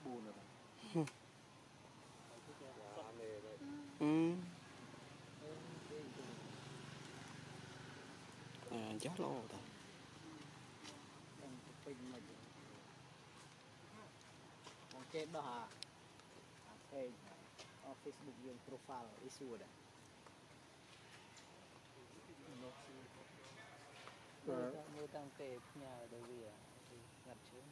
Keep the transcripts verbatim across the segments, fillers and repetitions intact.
phù nữa. Ừ. À, chắc lo rồi. Còn cái đó hả? Page, Facebook yung profile isu dah. Mưa tăng tệ nhà đời vì ngặt chứ.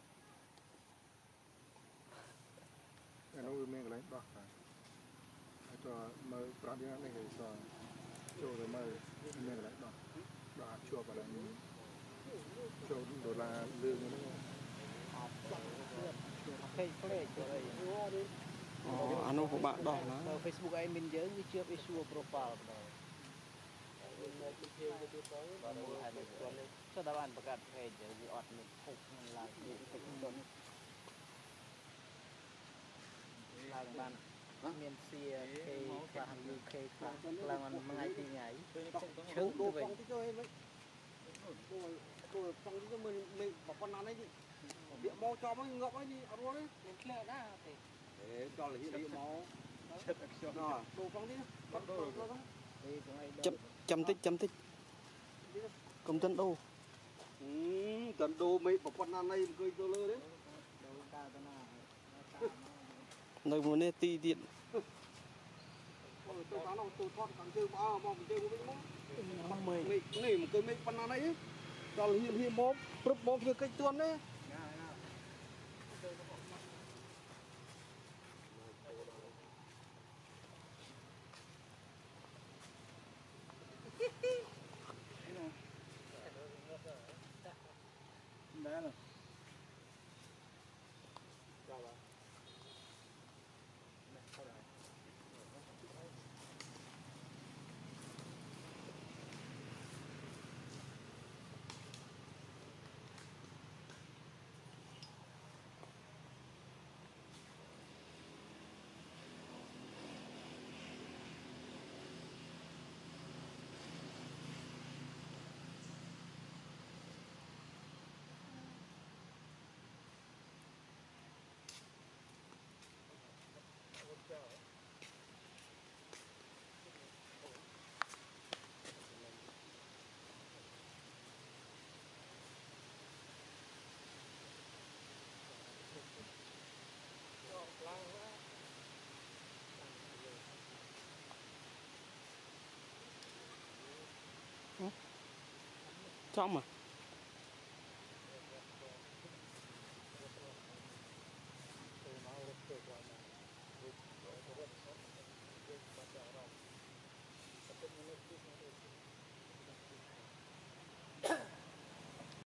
Nó mình cái lấy đọt phải. Cho mơ pradi này cái cho cho rồi mơ mình cái lấy đọt đọt chua vào lại cho đồ là lương nó. Page play cho đây. Ồ, anh của bạn đỏ nó. Facebook ấy mình nhớ như chưa isu profile rồi. Cho đáp ánประกาศ page จะออดหนึ่งหกล้านเป็นต้นลางบ้านเมียนเซียเคคลางยูเคคลางกลางมันมังไงที่ไหนชึ้งด้วยตัวฟังที่มันมันบอกคนนั้นนี่เดี๋ยวมองจอมันงอกไว้นี่เอาด้วยมันเคลียร์นะสิเอ๊ะจอเลยที่มองตัวฟังนี่ฟังตัว chấm chấm tích chấm tích công tân đô tận đô mấy bảo con này cười tôi lơ đấy nơi muốn nè ti điện tôi cá nào tôi thoát càng chơi bao mong chơi một cái món mày này một cái mấy con này ấy toàn hiện hiện món prop món cái cách tuần đấy đá rồi. Rồi rồi. Này, sau này. trong mà